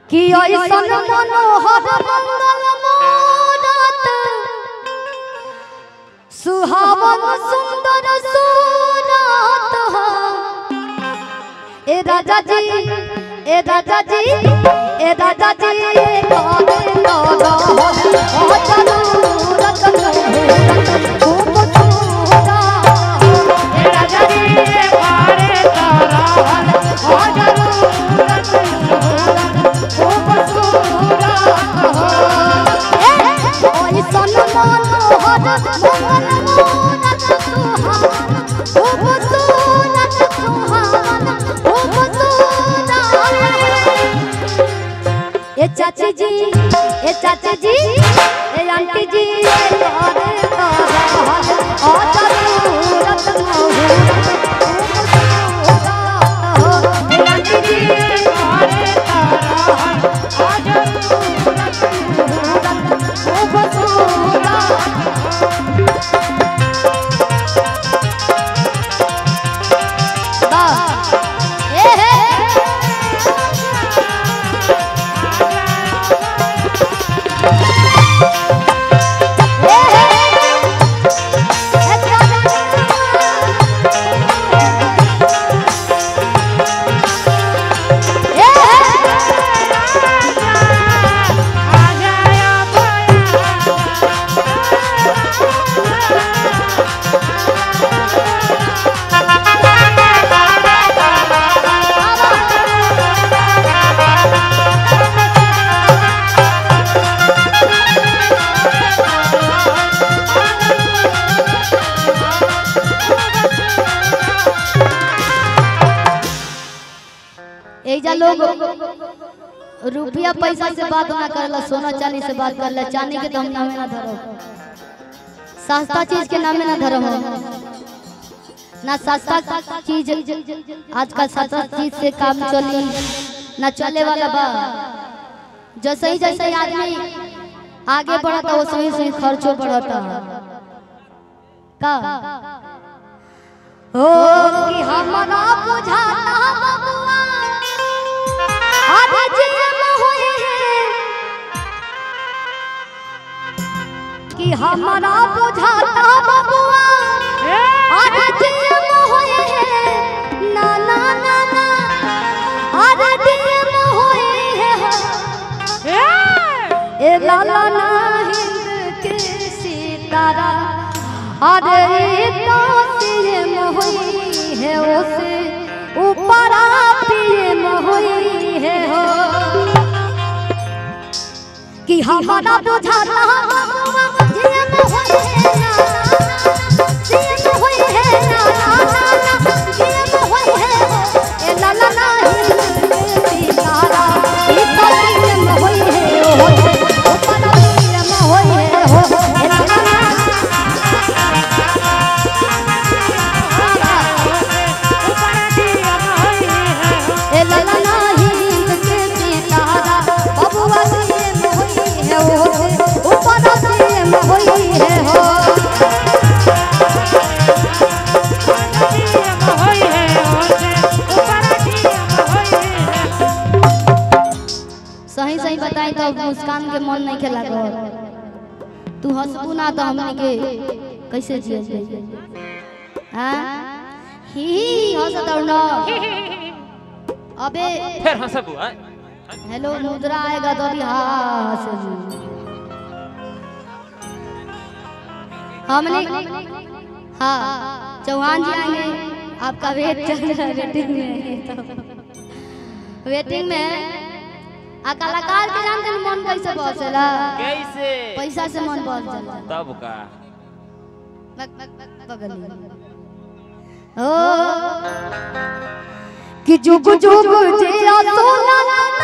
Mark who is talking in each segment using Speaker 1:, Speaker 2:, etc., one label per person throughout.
Speaker 1: कि ऐसन मनोहर मंगल मूरत सुहावन सुंदर सूरत ए राजा जी ए राजा जी ए राजा जी कावे लगा हो जरूरत खूब सूरा ए राजा जी कावे लगा हो जरूरत खूब सूरा ओई सन मनोहर मंगल मूरत सुहावन खूब सूरत सुहावन खूब सूरा ए चाची जी ए आंटी जी करे ओ जरूरत ए आंटी जी करे ओ जरूरत खूब सूरा लोग रुपया पैसा से बात ना करला, सोना चांदी से बात करला। चांदी के तो हम नामे ना धरो, सस्ता चीज के नामे ना धरो ना। सस्ता चीज आजकल सस्ता चीज से काम चली ना चले वाला बा। जैसे ही आदमी आगे बढ़ता वो सही खर्चो बढ़ता का हो कि हमारा बुझाता बबुआ कि हमारा बुझाता बबुआ आधा जीम होए है ना ना ना ना आधा जीम होए है ए लाला ना हिंद के सितारा अरे तो सीम होए है उसे ऊपर पीम होए है हो कि हमारा बुझाता बबुआ जीम होए है ना जीम होए है ना जीम होए है ए ला ला ला सितारा ई तो जीम होए है हो ऊपर जीम होए है हो ए ला ला ला ऊपर जीम होए है ए ला ला ला हिंद के सितारा बबुआ जीम होए है हो ऊपर जीम होए है हो सही बताई तो मुस्कान के मन नहीं खेला कर तू हंसबू ना तो हमने के कैसे जिए हां ही हंसत ना अबे
Speaker 2: फिर हंसबू
Speaker 1: हेलो मुद्रा आएगा तो भी हंस हमने हाँ चौहान जी आएंगे आपका वेट चल रहा है वेटिंग में वेटिंग में आ कलाकार के जानते हैं मन कैसे बसेला
Speaker 2: कैसे
Speaker 1: पैसा से मन बस जाला
Speaker 2: तब का
Speaker 1: बगल ओ कि जुग जुग जे सोना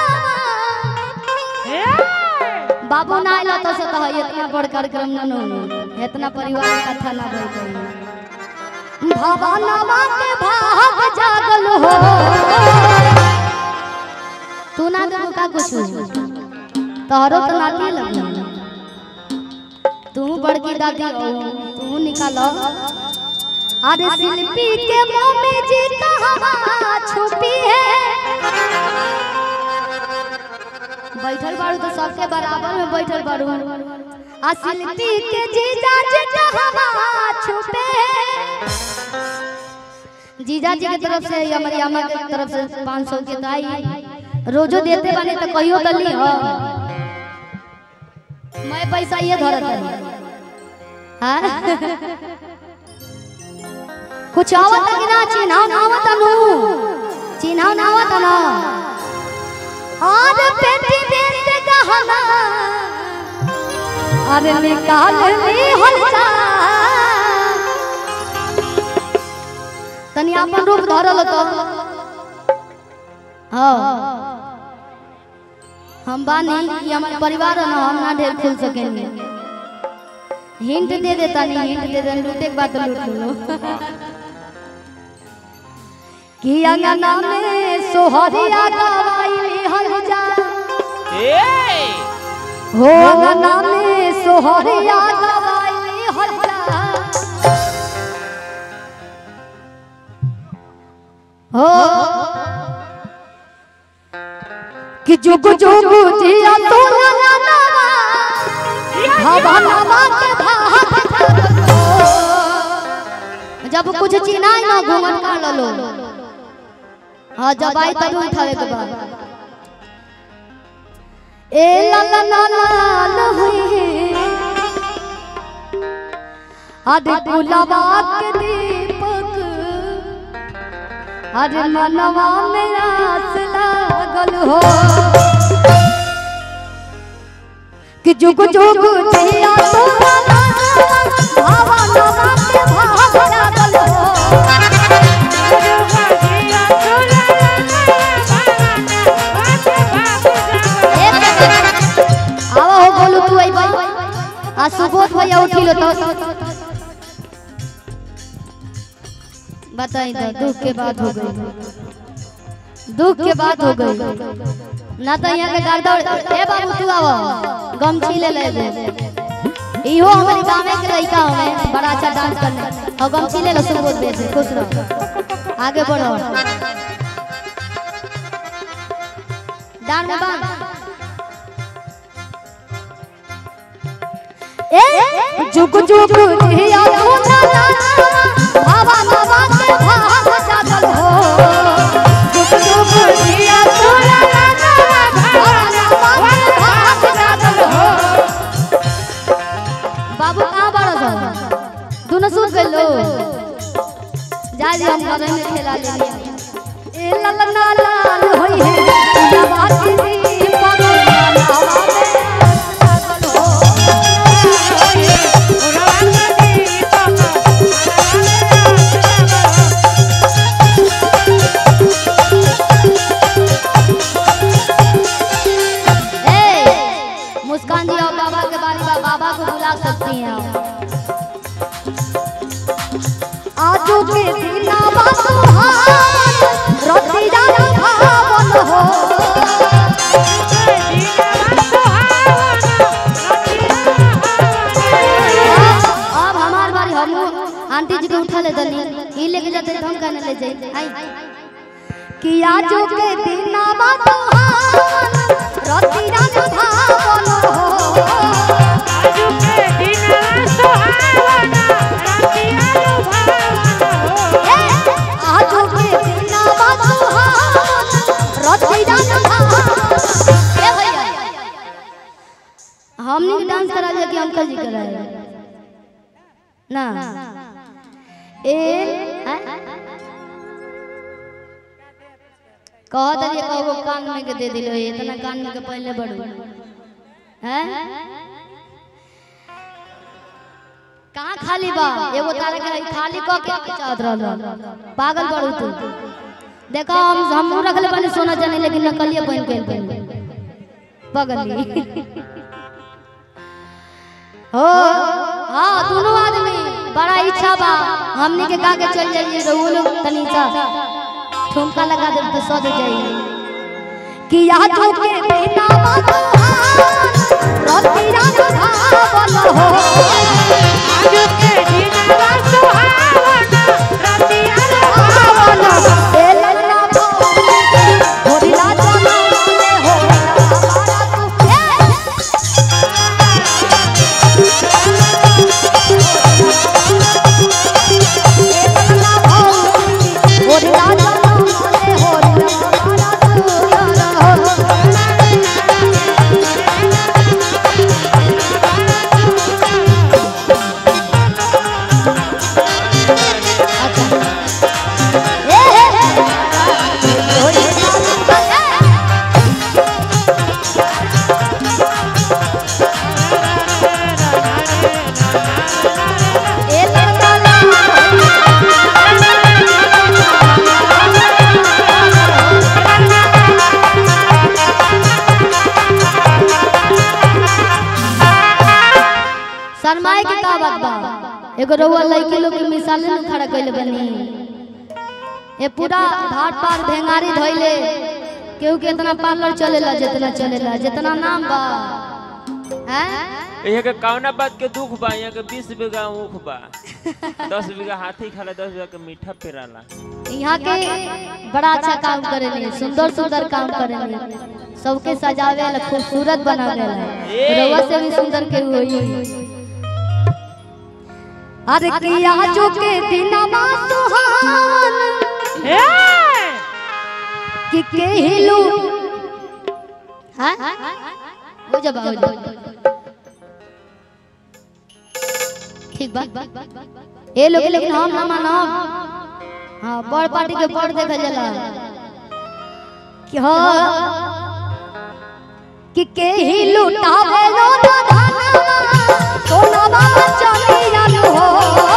Speaker 1: बाबू ना आइला तो से कह इतना बड़ कार्यक्रम न इतना परिवार कथा ना भई भवानवा के भाग जागल हो तू ना तो का कुछ तोहरो तो नाती लग तू बड़की दादी तू निकालो अरे शिल्पी के मुंह में जी कहां छुपी है बैठल बारू तो सबके बराबर में बैठल बारू। आ शिल्पी के जीजा जी हवा छुपे, जीजा जी की तरफ से हमारी अम्मा की तरफ से 500 के दाई रोजो देते बने तो कहियो दली हो मैं पैसा ये धरत है। हां कुछ आवत कि ना चिन्हाव ना आवत नु चिन्हाव ना आवत ना और पेटी में से गहना अरे निकाल ली हल्का तनी अपन रूप धरल तो हां हम बानी कि हमारे परिवार ना हम ना ढेर खुल सकेंगे। हिंट दे देता नहीं हिंट दे दे लूटे के बात लूट लो कि अंगना में सोहरिया गवाई हल जा हो अंगना में सोहरिया गवाई हल जा हो कि जुग जुग जिया तो ना ना भवनवा के भाग जब कुछ चिनाई ना घूंघट काट लो हां जब आई तब उठावे के बाद ए ला ला ला ला हुई आदि गुलाबा के दीपक अरे मनवा में आस लागल हो कि जुग जुग जिया तो भावा नवा के भाग लागल हो आवा हो बोलू तू आई भाई आ सुबोध भैया उठिलो तो बताई तो दुख के बात हो गई दुख के बात हो गई ना तो यहाँ के गार्ड ए बाबू तू आवो गमछी ले ले इहो हमारे गांव के लड़का हमें बड़ा अच्छा डांस करने और गमछी ले लो सुबोध भैया से खुश रहो आगे बढ़ो डांस में बांध ए जुग जुग जिया तो ना बाबा बाबा के भाग जागल हो जुग जुग जिया तो ना बाबा बाबा के भाग जागल हो बाबू कहां बाड़ा सब दोनों सूत गए लो जा जी हम घर में खेला ले ए ललना लाल होई है पूजा बात की पागल नावा में आजू के दिना बासु हार रोटी डाल भावन हो अब हमार बारी हम आंटी जी के उठा ले दनी ई लेके जाते हम कहने ले जाई आई कि आजू के दिना बासु हार रोटी डाल भावन हो आजू के दिना बासु हार रोटी डाल हमने डांस करा दिया कि अंकल जी कराए ना ए कह दलिए कहो कान में के दे दिलो इतना कान में के पहले बढ़ू हैं कहां खाली बा एगो तारा के खाली क के चाहत रहल पागल बढ़ू तू देखो हम रखले बने सोना जाने लेकिन नकलिए बन के पगली हो हां दोनों आदमी बड़ा इच्छा बा हमनी के गा के चल जाइए तो वो लोग तनी सा ठुमका लगा दे तो सज जाइए कि आज के बिना बात रोटी रात भावन हो आज के बिना बात रोटी रात भावन ए लल्ला होरी रात में हो एगो रउआ लड़की लोग के मिसाल न खड़ा कइले बनी। ये पूरा घाट पार भेंगारी धइले केहू के इतना पार्लर चलेला जितना नाम बा हैं।
Speaker 2: यहाँ के कौना बात के दुख बा, यहाँ के 20 बीघा ऊख बा, 10 बीघा हाथी खाला, 10 बीघा के मीठा पेराला।
Speaker 1: यहाँ के बड़ा अच्छा काम करेले, सुंदर सुंदर काम करेले, सबके सजावे ला खूबसूरत बनावे ला, रउआ से भी सुंदर के होई। अरे किया जो के दिनमा सुहावन कि केहिलू हां हो जा ठीक बात ए लोग लेकिन हम ना मानब। हां बड़ पार्टी के बड़ देखा जाला कि हो कि केहिलू लुटावे लो ना धनवा सोनावा चलिया लो हो।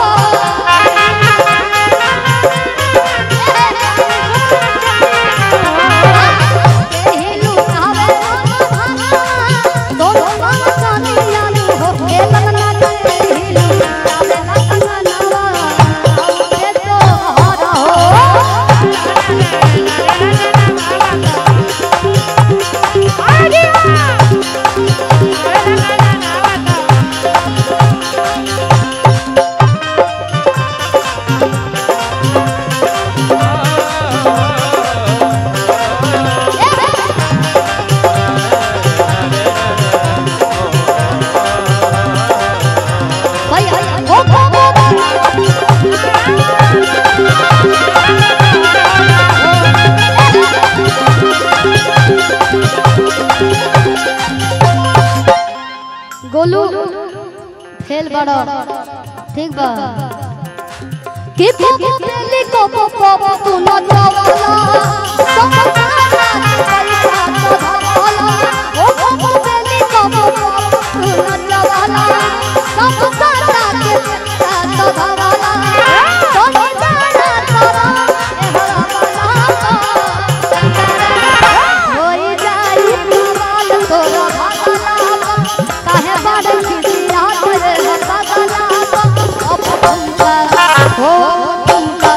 Speaker 1: गोलू फेल बड़ा ठीक बा कि को पेली को तू न जावला सब काला पैसा तो धवाला ओ को पेली को तू न जावला सब काला के पैसा तो धवाला तो जाना तोरा ए हरा होई जाई बाल तोरा काहे बाड़ खिसिया रे बदला अब तुमका हो तुमका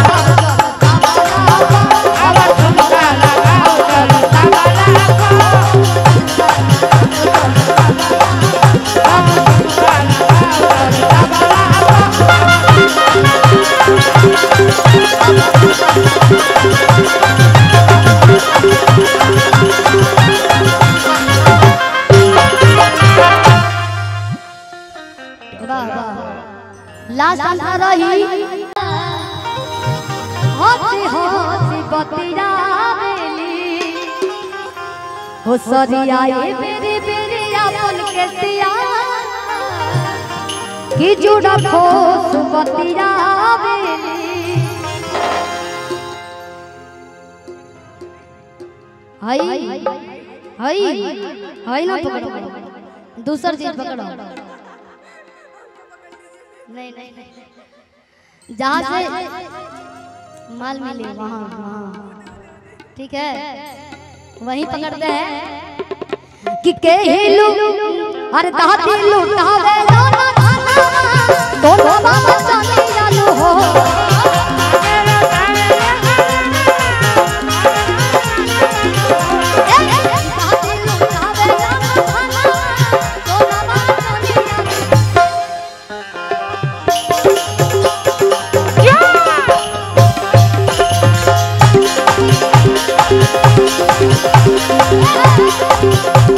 Speaker 1: लास्ट अंधा रही हंसी हंसी बतियावेली हो सरियाए मेरे मेरे अपन के सिया कि जुड़ा खोस बतियावेली। हई हई हई ना पकड़ो दूसर चीज पकड़ो। नहीं नहीं नहीं जहाँ से माल मिले वहाँ वहाँ ठीक है वहीं पकड़ते हैं कि केहिलू अरे दादी लुटावे दोनों खाना दोनों बाबा चली जालू हो। Yeah!